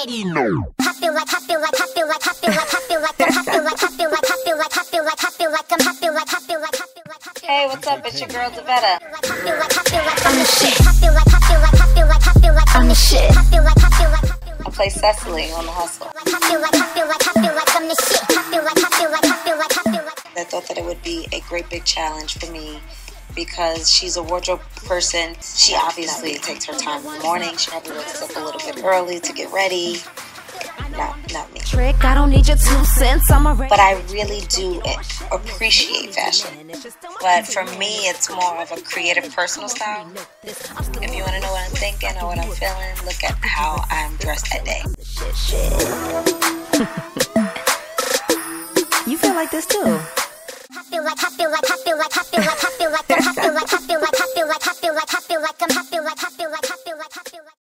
already know. I feel like I'm Hey, what's up? It's your girl Davetta. I'm the shit. I'm the shit. I play Cecily on The Hustle. I thought that it would be a great big challenge for me because she's a wardrobe person. She obviously takes her time in the morning. She probably wakes up a little bit early to get ready. Not me. Trick, I don't need your 2 cents. But I really do appreciate fashion. But for me, it's more of a creative, personal style. If you want to know what I'm thinking or what I'm feeling, look at how I'm dressed that day. You feel like this too? I feel like